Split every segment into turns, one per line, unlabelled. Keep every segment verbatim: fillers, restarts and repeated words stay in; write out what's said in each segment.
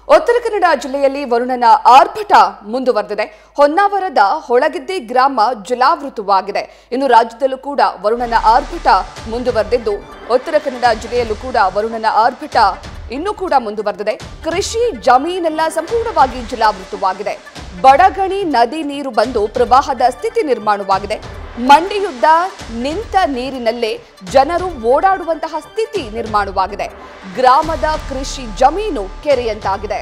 ಉತ್ತರ ಕನ್ನಡ ಜಿಲ್ಲೆಯಲ್ಲಿ ವರುಣನ ಆರ್ಭಟ ಮುಂದುವರೆದಿದೆ. ಹೊನ್ನಾವರದ ಹೊಳಗಿದ್ದೆ ಗ್ರಾಮ ಜಲಾವೃತವಾಗಿದೆ. ಇನ್ನು ರಾಜ್ಯದಲ್ಲೂ ಕೂಡ ವರುಣನ ಆರ್ಭಟ ಮುಂದುವರೆದಿದ್ದು ಉತ್ತರ ಕನ್ನಡ ಜಿಲ್ಲೆಯಲ್ಲೂ ಕೂಡ ವರುಣನ ಆರ್ಭಟ ಇನ್ನೂ ಕೂಡ ಮುಂದುವರೆದಿದೆ. ಕೃಷಿ ಜಮೀನೆಲ್ಲ ಸಂಪೂರ್ಣವಾಗಿ ಜಲಾವೃತವಾಗಿದೆ. ಬಡಗಣಿ ನದಿ ನೀರು ಬಂದು ಪ್ರವಾಹದ ಸ್ಥಿತಿ ನಿರ್ಮಾಣವಾಗಿದೆ. ಮಂಡಿಯುದ್ದ ನಿಂತ ನೀರಿನಲ್ಲೇ ಜನರು ಓಡಾಡುವಂತಹ ಸ್ಥಿತಿ ನಿರ್ಮಾಣವಾಗಿದೆ. ಗ್ರಾಮದ ಕೃಷಿ ಜಮೀನು ಕೆರೆಯಂತಾಗಿದೆ.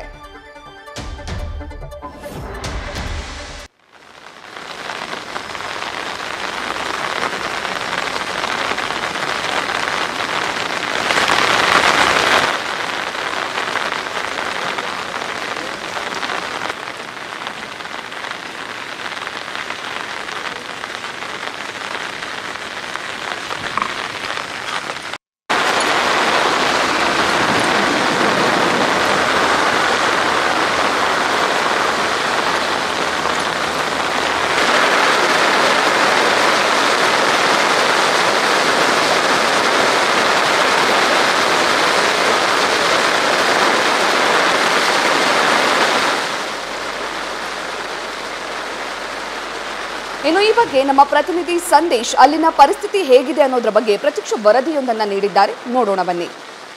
ಇನ್ನು ಈ ಬಗ್ಗೆ ನಮ್ಮ ಪ್ರತಿನಿಧಿ ಸಂದೇಶ್ ಅಲ್ಲಿನ ಪರಿಸ್ಥಿತಿ ಹೇಗಿದೆ ಅನ್ನೋದರ ಬಗ್ಗೆ ಪ್ರತ್ಯಕ್ಷ ವರದಿಯೊಂದನ್ನು ನೀಡಿದ್ದಾರೆ. ನೋಡೋಣ ಬನ್ನಿ.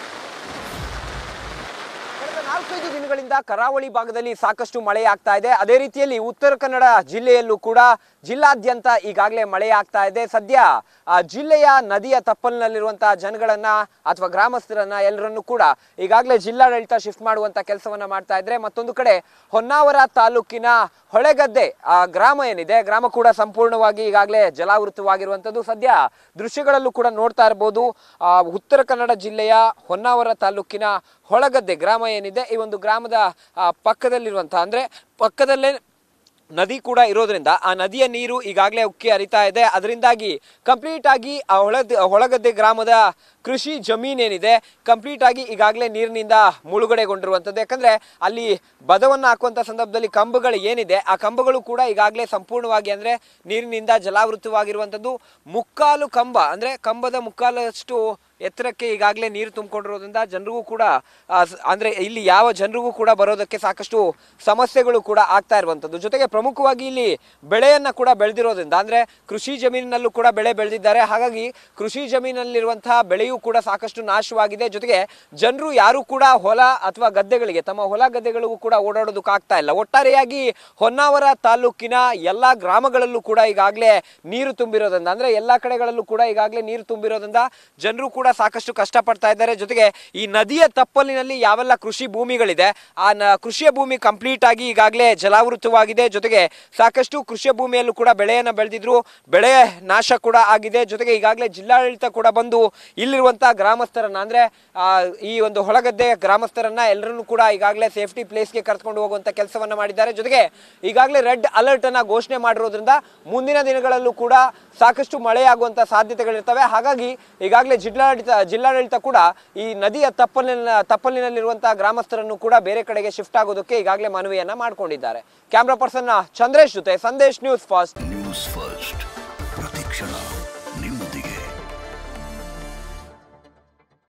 ಕಳೆದ ನಾಲ್ಕೈದು ದಿನಗಳಿಂದ ಕರಾವಳಿ ಭಾಗದಲ್ಲಿ ಸಾಕಷ್ಟು ಮಳೆ ಆಗ್ತಾ ಇದೆ. ಅದೇ ರೀತಿಯಲ್ಲಿ ಉತ್ತರ ಕನ್ನಡ ಜಿಲ್ಲೆಯಲ್ಲೂ ಕೂಡ ಜಿಲ್ಲಾದ್ಯಂತ ಈಗಾಗಲೇ ಮಳೆ ಆಗ್ತಾ ಇದೆ. ಸದ್ಯ ಆ ಜಿಲ್ಲೆಯ ನದಿಯ ತಪ್ಪಲಿನಲ್ಲಿರುವಂತಹ ಜನಗಳನ್ನ ಅಥವಾ ಗ್ರಾಮಸ್ಥರನ್ನ ಎಲ್ಲರನ್ನೂ ಕೂಡ ಈಗಾಗಲೇ ಜಿಲ್ಲಾಡಳಿತ ಶಿಫ್ಟ್ ಮಾಡುವಂತ ಕೆಲಸವನ್ನ ಮಾಡ್ತಾ ಇದ್ರೆ, ಮತ್ತೊಂದು ಕಡೆ ಹೊನ್ನಾವರ ತಾಲೂಕಿನ ಹೊಳೆಗದ್ದೆ ಆ ಗ್ರಾಮ ಏನಿದೆ, ಗ್ರಾಮ ಕೂಡ ಸಂಪೂರ್ಣವಾಗಿ ಈಗಾಗಲೇ ಜಲಾವೃತವಾಗಿರುವಂತದ್ದು ಸದ್ಯ ದೃಶ್ಯಗಳಲ್ಲೂ ಕೂಡ ನೋಡ್ತಾ ಇರಬಹುದು. ಆ ಉತ್ತರ ಕನ್ನಡ ಜಿಲ್ಲೆಯ ಹೊನ್ನಾವರ ತಾಲೂಕಿನ ಹೊಳೆಗದ್ದೆ ಗ್ರಾಮ ಏನಿದೆ, ಈ ಒಂದು ಗ್ರಾಮದ ಪಕ್ಕದಲ್ಲಿರುವಂತಹ ಅಂದ್ರೆ ಪಕ್ಕದಲ್ಲೇ ನದಿ ಕೂಡ ಇರೋದ್ರಿಂದ ಆ ನದಿಯ ನೀರು ಈಗಾಗಲೇ ಉಕ್ಕಿ ಹರಿತಾ ಇದೆ. ಅದರಿಂದಾಗಿ ಕಂಪ್ಲೀಟ್ ಆಗಿ ಆ ಹೊಳದ ಹೊಳಗದ್ದೆ ಗ್ರಾಮದ ಕೃಷಿ ಜಮೀನೇನಿದೆ ಕಂಪ್ಲೀಟ್ ಆಗಿ ಈಗಾಗಲೇ ನೀರಿನಿಂದ ಮುಳುಗಡೆಗೊಂಡಿರುವಂಥದ್ದು. ಯಾಕಂದ್ರೆ ಅಲ್ಲಿ ಬದವನ್ನು ಹಾಕುವಂತ ಸಂದರ್ಭದಲ್ಲಿ ಕಂಬಗಳು ಏನಿದೆ ಆ ಕಂಬಗಳು ಕೂಡ ಈಗಾಗಲೇ ಸಂಪೂರ್ಣವಾಗಿ ಅಂದ್ರೆ ನೀರಿನಿಂದ ಜಲಾವೃತವಾಗಿರುವಂಥದ್ದು. ಮುಕ್ಕಾಲು ಕಂಬ ಅಂದ್ರೆ ಕಂಬದ ಮುಕ್ಕಾಲಷ್ಟು ಎತ್ತರಕ್ಕೆ ಈಗಾಗಲೇ ನೀರು ತುಂಬಿಕೊಂಡಿರೋದ್ರಿಂದ ಜನರಿಗೂ ಕೂಡ ಅಂದ್ರೆ ಇಲ್ಲಿ ಯಾವ ಜನರಿಗೂ ಕೂಡ ಬರೋದಕ್ಕೆ ಸಾಕಷ್ಟು ಸಮಸ್ಯೆಗಳು ಕೂಡ ಆಗ್ತಾ ಇರುವಂಥದ್ದು. ಜೊತೆಗೆ ಪ್ರಮುಖವಾಗಿ ಇಲ್ಲಿ ಬೆಳೆಯನ್ನ ಕೂಡ ಬೆಳೆದಿರೋದ್ರಿಂದ ಅಂದ್ರೆ ಕೃಷಿ ಜಮೀನಿನಲ್ಲೂ ಕೂಡ ಬೆಳೆ ಬೆಳೆದಿದ್ದಾರೆ. ಹಾಗಾಗಿ ಕೃಷಿ ಜಮೀನಲ್ಲಿರುವಂತಹ ಬೆಳೆಯೂ ಕೂಡ ಸಾಕಷ್ಟು ನಾಶವಾಗಿದೆ. ಜೊತೆಗೆ ಜನರು ಯಾರು ಕೂಡ ಹೊಲ ಅಥವಾ ಗದ್ದೆಗಳಿಗೆ ತಮ್ಮ ಹೊಲ ಗದ್ದೆಗಳಿಗೂ ಕೂಡ ಓಡಾಡೋದಕ್ಕೆ ಆಗ್ತಾ ಇಲ್ಲ. ಒಟ್ಟಾರೆಯಾಗಿ ಹೊನ್ನಾವರ ತಾಲೂಕಿನ ಎಲ್ಲಾ ಗ್ರಾಮಗಳಲ್ಲೂ ಕೂಡ ಈಗಾಗಲೇ ನೀರು ತುಂಬಿರೋದ್ರಿಂದ ಅಂದ್ರೆ ಎಲ್ಲಾ ಕಡೆಗಳಲ್ಲೂ ಕೂಡ ಈಗಾಗಲೇ ನೀರು ತುಂಬಿರೋದ್ರಿಂದ ಜನರು ಕೂಡ ಸಾಕಷ್ಟು ಕಷ್ಟಪಡ್ತಾ ಇದ್ದಾರೆ. ಜೊತೆಗೆ ಈ ನದಿಯ ತಪ್ಪಲಿನಲ್ಲಿ ಯಾವೆಲ್ಲ ಕೃಷಿ ಭೂಮಿಗಳಿದೆ ಆ ಕೃಷಿಯ ಭೂಮಿ ಕಂಪ್ಲೀಟ್ ಆಗಿ ಈಗಾಗಲೇ ಜಲಾವೃತವಾಗಿದೆ. ಜೊತೆಗೆ ಸಾಕಷ್ಟು ಕೃಷಿಯ ಭೂಮಿಯಲ್ಲೂ ಕೂಡ ಬೆಳೆಯನ್ನ ಬೆಳೆದಿದ್ರು, ಬೆಳೆ ನಾಶ ಕೂಡ ಆಗಿದೆ. ಜೊತೆಗೆ ಈಗಾಗಲೇ ಜಿಲ್ಲಾಡಳಿತ ಕೂಡ ಬಂದು ಇಲ್ಲಿರುವಂತಹ ಗ್ರಾಮಸ್ಥರನ್ನ ಅಂದ್ರೆ ಆ ಈ ಒಂದು ಹೊಳಗದ್ದೆ ಗ್ರಾಮಸ್ಥರನ್ನ ಎಲ್ಲರನ್ನೂ ಕೂಡ ಈಗಾಗಲೇ ಸೇಫ್ಟಿ ಪ್ಲೇಸ್ಗೆ ಕರ್ಕೊಂಡು ಹೋಗುವಂತ ಕೆಲಸವನ್ನ ಮಾಡಿದ್ದಾರೆ. ಜೊತೆಗೆ ಈಗಾಗಲೇ ರೆಡ್ ಅಲರ್ಟ್ ಅನ್ನ ಘೋಷಣೆ ಮಾಡಿರೋದ್ರಿಂದ ಮುಂದಿನ ದಿನಗಳಲ್ಲೂ ಕೂಡ ಸಾಕಷ್ಟು ಮಳೆ ಆಗುವಂತ ಸಾಧ್ಯತೆಗಳಿರ್ತವೆ. ಹಾಗಾಗಿ ಈಗಾಗಲೇ ಜಿಲ್ಲಾಡಳಿತ ಜಿಲ್ಲಾಡಳಿತ ಕೂಡ ಈ ನದಿಯ ತಪ್ಪಲಿನ ತಪ್ಪಲಿನಲ್ಲಿರುವಂತಹ ಗ್ರಾಮಸ್ಥರನ್ನು ಕೂಡ ಬೇರೆ ಕಡೆಗೆ ಶಿಫ್ಟ್ ಆಗೋದಕ್ಕೆ ಈಗಾಗಲೇ ಮನವಿಯನ್ನ ಮಾಡಿಕೊಂಡಿದ್ದಾರೆ. ಕ್ಯಾಮ್ರಾ ಪರ್ಸನ್ ಚಂದ್ರೇಶ್ ಜೊತೆ Sandesh, news first.
News first.